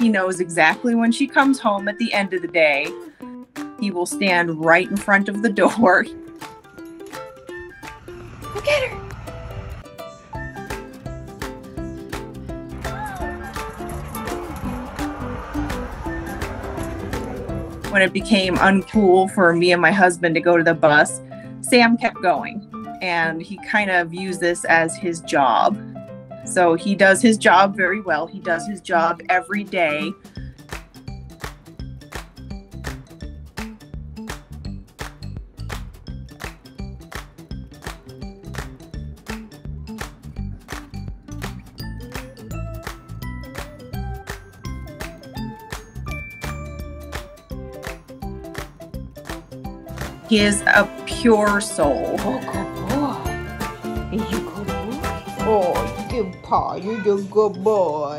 He knows exactly when she comes home at the end of the day. He will stand right in front of the door. Look at her. When it became uncool for me and my husband to go to the bus, Sam kept going, and he kind of views this as his job. So he does his job very well. He does his job every day. He is a pure soul. Oh, good boy. Are you good boy? Oh, good paw. You're a good boy.